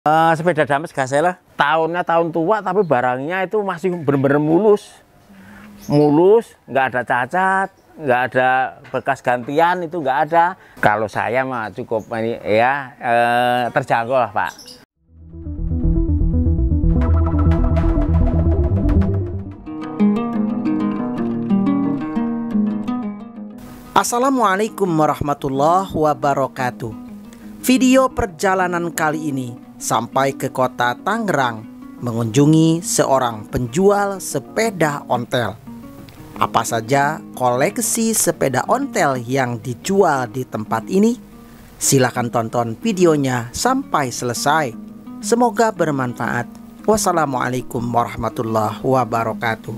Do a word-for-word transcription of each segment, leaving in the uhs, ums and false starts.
Uh, sepeda Dames Gazelle tahunnya tahun tua tapi barangnya itu masih bener-bener mulus mulus, nggak ada cacat, nggak ada bekas gantian, itu nggak ada. Kalau saya mah cukup ini ya eh, terjangkau lah Pak. Assalamualaikum warahmatullahi wabarakatuh. Video perjalanan kali ini sampai ke kota Tangerang mengunjungi seorang penjual sepeda ontel. Apa saja koleksi sepeda ontel yang dijual di tempat ini? Silahkan tonton videonya sampai selesai. Semoga bermanfaat. Wassalamualaikum warahmatullahi wabarakatuh.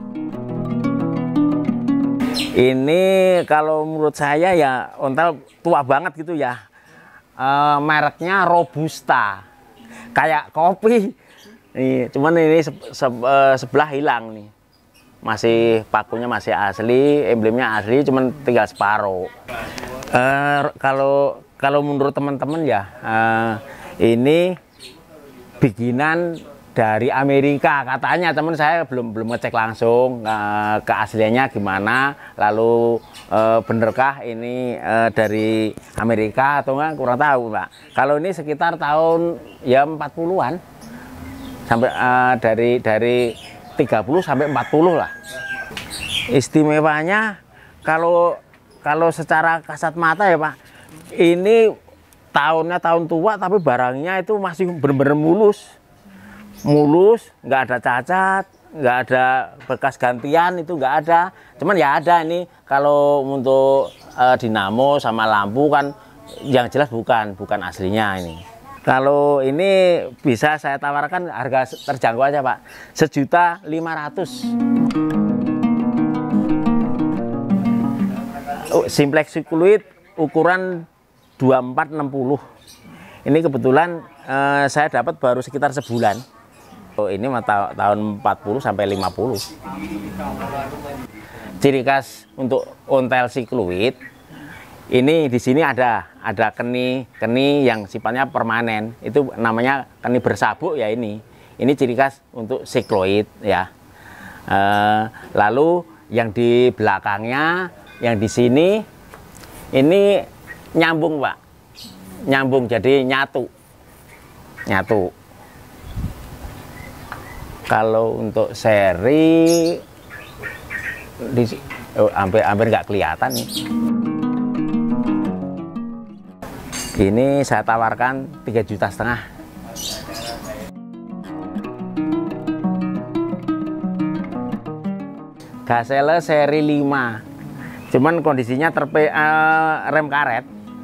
Ini kalau menurut saya ya ontel tua banget gitu ya. E, mereknya Robusta, kayak kopi. Nih, cuman ini se se e, sebelah hilang nih. Masih pakunya masih asli, emblemnya asli, cuman tinggal separuh. E, kalau kalau menurut teman-teman ya, e, ini bikinan dari Amerika katanya. Teman saya belum belum ngecek langsung e, keasliannya gimana, lalu e, benerkah ini e, dari Amerika atau enggak, kurang tahu Pak. Kalau ini sekitar tahun ya empat puluhan sampai e, dari dari tiga puluh sampai empat puluh lah. Istimewanya kalau kalau secara kasat mata ya Pak, ini tahunnya tahun tua tapi barangnya itu masih bener-bener mulus mulus, nggak ada cacat, nggak ada bekas gantian, itu nggak ada. Cuman ya ada ini kalau untuk e, dinamo sama lampu kan yang jelas bukan bukan aslinya ini. Kalau ini bisa saya tawarkan harga terjangkau aja Pak, sejuta lima ratus. Oh, Simplex Cycloid ukuran dua puluh empat enam puluh. Ini kebetulan e, saya dapat baru sekitar sebulan. Oh, ini ta tahun empat puluh sampai lima puluh. Ciri khas untuk ontel Cycloid ini di sini ada ada keni keni yang sifatnya permanen, itu namanya keni bersabuk ya. Ini ini ciri khas untuk Cycloid ya. E, lalu yang di belakangnya, yang di sini ini nyambung Pak, nyambung jadi nyatu nyatu. Kalau untuk seri di, oh, hampir hampir nggak kelihatan nih. Ini saya tawarkan tiga juta setengah. Gazelle seri lima, cuman kondisinya terpe uh, rem karet.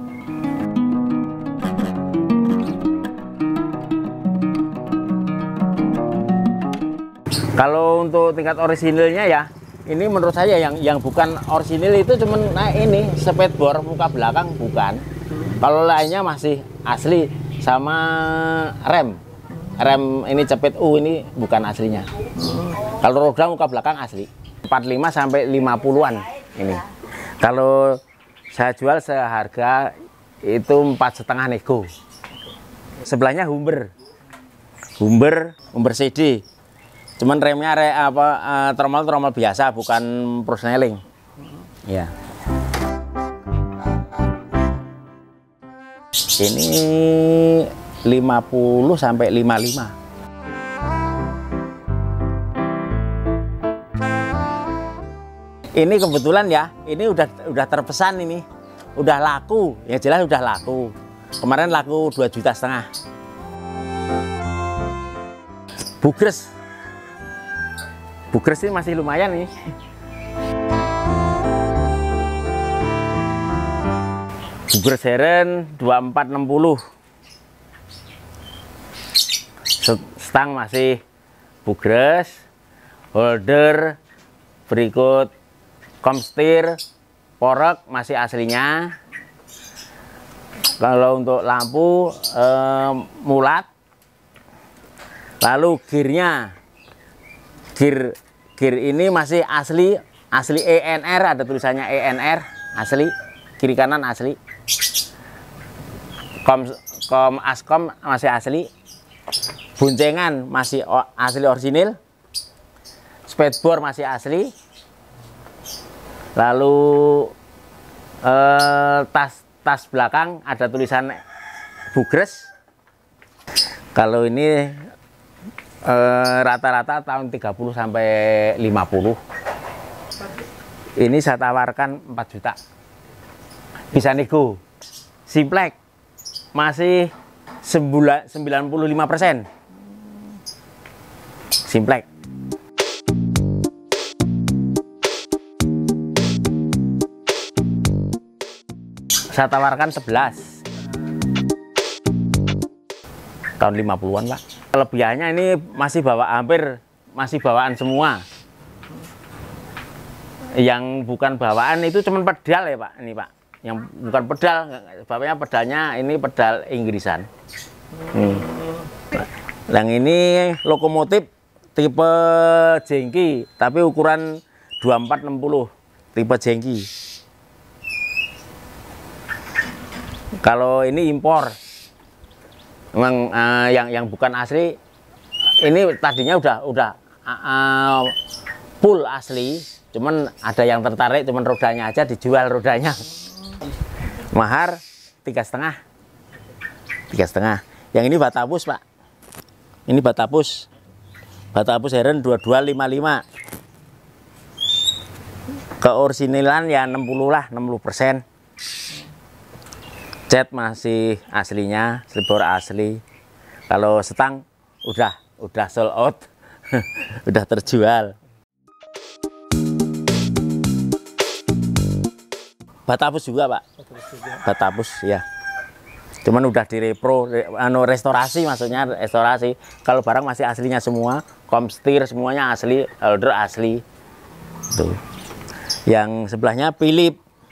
Kalau untuk tingkat orisinilnya ya, ini menurut saya yang yang bukan orisinil itu cuman nah ini spedboard muka belakang bukan. Kalau lainnya masih asli sama rem. Rem ini cepet U ini bukan aslinya. Kalau roda muka belakang asli. empat puluh lima sampai lima puluhan ini. Kalau saya jual seharga itu empat setengah nego. Sebelahnya Humber. Humber, Humber C D. Cuman remnya re, apa uh, tromol tromol biasa, bukan prosneling. Ya. Ini lima puluh sampai lima puluh lima. Ini kebetulan ya, ini udah udah terpesan ini. Udah laku, ya jelas udah laku. Kemarin laku dua juta setengah. Bugres. Bugres ini masih lumayan nih. Bugres Heren dua puluh empat enam puluh. Stang masih Bugres. Holder berikut komstir, porek masih aslinya. Kalau untuk lampu eh, mulat. Lalu gearnya, gear gear ini masih asli asli E N R, ada tulisannya E N R asli, kiri kanan asli. Kom kom askom masih asli. Boncengan masih asli orisinil, spedbor masih asli, lalu eh, tas tas belakang ada tulisan Bugres. Kalau ini rata-rata eh, tahun tiga puluh sampai lima puluh. Ini saya tawarkan empat juta. Bisa nego. Simplek masih sembilan puluh lima persen. Simplek. Saya tawarkan sebelas. Tahun lima puluhan, Pak. Kelebihannya ini masih bawa, hampir masih bawaan semua. Yang bukan bawaan itu cuma pedal ya, Pak. Ini, Pak. Yang bukan pedal, bapaknya pedalnya ini pedal Inggrisan. Hmm. Yang ini lokomotif tipe jengki, tapi ukuran dua puluh empat enam puluh, tipe jengki. Kalau ini impor. Memang uh, yang yang bukan asli ini tadinya udah udah uh, full asli, cuman ada yang tertarik, cuman rodanya aja dijual rodanya. Mahar tiga setengah, tiga setengah. Yang ini Batapus, Pak. Ini Batapus, Batapus Heren dua dua lima lima. Keorisinilan ya enam puluh lah, enam puluh persen. Cat masih aslinya, slipper asli. Kalau setang udah udah sold out, udah terjual. Batapus juga, Pak. Batapus ya. Cuman udah direpro, re, anu restorasi, maksudnya restorasi. Kalau barang masih aslinya semua, komstir semuanya asli, holder asli. Tuh. Yang sebelahnya Philip.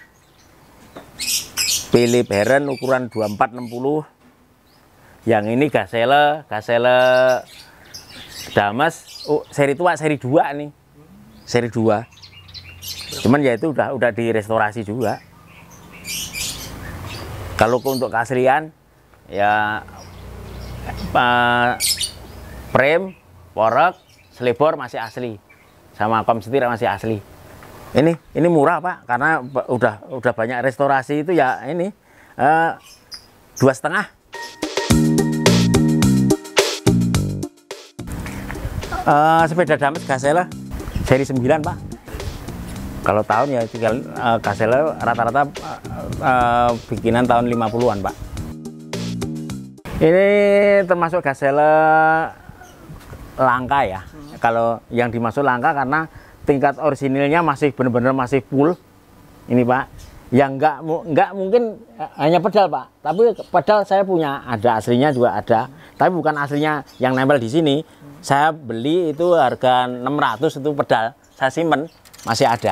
Philip Heren ukuran dua puluh empat enam puluh. Yang ini Gazelle, Gazelle Damas, oh, seri tua, seri dua nih. Seri dua. Cuman ya itu udah udah direstorasi juga. Kalau untuk keaslian ya uh, frame, porek, selebor masih asli. Sama komsetir masih asli. Ini ini murah, Pak, karena udah udah banyak restorasi itu ya. Ini uh, dua setengah. Uh, sepeda Damas Gazelle seri sembilan, Pak. Kalau tahun ya tinggal uh, Gazelle rata-rata uh, uh, bikinan tahun lima puluhan, Pak. Ini termasuk Gazelle langka ya. Hmm. Kalau yang dimaksud langka karena tingkat orisinilnya masih benar-benar masih full. Ini, Pak. Yang enggak enggak mungkin hanya pedal, Pak. Tapi pedal saya punya, ada aslinya juga ada. Tapi bukan aslinya yang nempel di sini. Saya beli itu harga enam ratus itu pedal. Saya simpen, masih ada.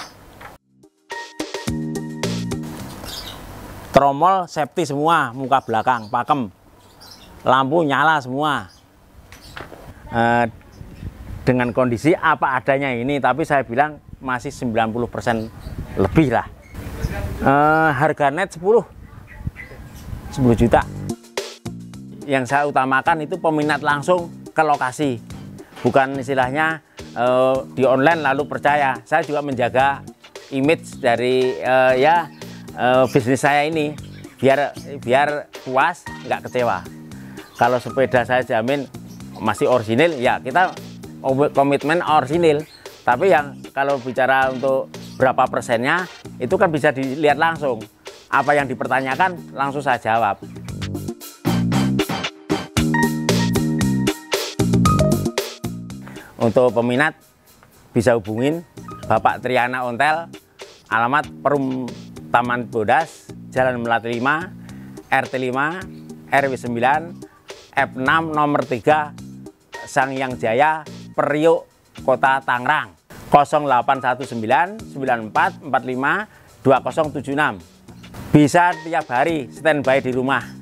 Tromol safety semua, muka belakang, pakem. Lampu nyala semua. E, dengan kondisi apa adanya ini, tapi saya bilang masih sembilan puluh persen lebih lah. E, harga net sepuluh juta. Yang saya utamakan itu peminat langsung ke lokasi, bukan istilahnya e, di online lalu percaya. Saya juga menjaga image dari e, ya e, bisnis saya ini biar biar puas, nggak kecewa. Kalau sepeda saya jamin masih orisinil, ya kita komitmen orisinil. Tapi yang kalau bicara untuk berapa persennya itu kan bisa dilihat langsung. Apa yang dipertanyakan langsung saya jawab. Untuk peminat bisa hubungin Bapak Triana Ontel, alamat Perum Taman Bodas, Jalan Melati lima, R T lima, R W sembilan, F enam nomor tiga, Sangyang Jaya, Priok, Kota Tangerang. nol delapan satu sembilan sembilan empat empat lima dua nol tujuh enam. Bisa tiap hari standby di rumah.